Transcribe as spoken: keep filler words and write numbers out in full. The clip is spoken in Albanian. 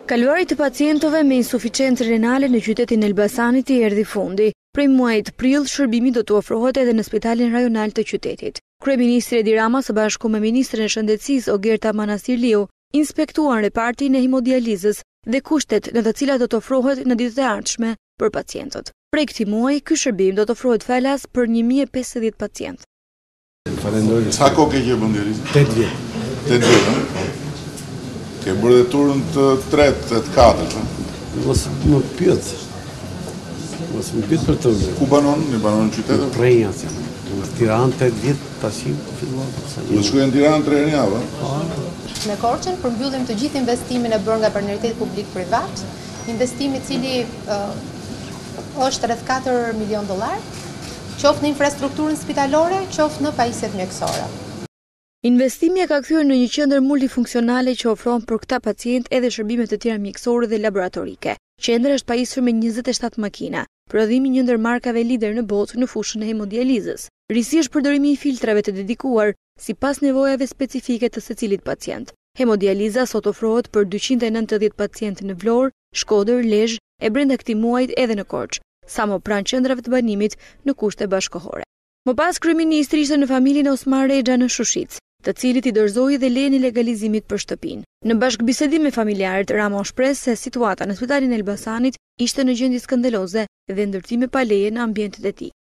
Kaluarit të pacientëve me insuficiencë renale në qytetin e Elbasanit i erdhi fundi. Prej muajit prill, shërbimi do të ofrohet edhe në Spitalin Rajonal të qytetit. Kryeministri Edi Rama së bashku me Ministren e Shëndetësisë Ogerta Manastirliu inspektuan repartin e hemodializës dhe kushtet në të cilat do të ofrohet në ditët e ardhshme për pacientët. Prej këtij muaji, ky shërbim do të ofrohet falas për një mijë e pesëdhjetë pacientë. Falenderoj. Sa kohë ke qenë hemodializë? tetë vjet. tetë vjet, ëh? Ke bërë dhe turën të tretë, të katërt, ëh? Mos më pyet. Mos më pyet për të. Ku banon? Në banon në qytet? Prej atje. Në Tiranë tetë vjet tash fillon. Do të shkojë në Tiranë tre herë në javë? Me Korçën përmbyllim të gjithë investimin e bërë nga partneriteti publik-privat, investimi i cili uh, është rreth katër milion dollar, qoftë në infrastrukturën spitalore, qoftë në pajisjet mjekësore. Investimi e ka kthyer në një qendër multifunksionale që ofron për këta pacient edhe shërbime të tjera mjekësore dhe laboratorike. Qendra është pajisur me njëzet e shtatë makina, prodhimi një ndër markave lider në botë në fushën e hemodializës. Risi është përdorimi i filtrave të dedikuar sipas nevojave specifike të secilit pacient. Hemodializa sot ofrohet për dyqind e nëntëdhjetë pacientë në Vlorë, Shkodër, Lezhë e brenda këtij muajit edhe në Korçë, sa më pranë qendrave të banimit në kushte bashkëkohore. Më pas kryeministri ishte në familjen e Osman Rexha në Shushicë, të cilit i dorëzoi dhe lejen e legalizimit për shtëpinë. Në bashkëbisedim me familjarët, Rama shpreh se situata në Spitalin e Elbasanit ishte në gjendje skandaloze dhe ndërtime pa leje në ambientet e tij.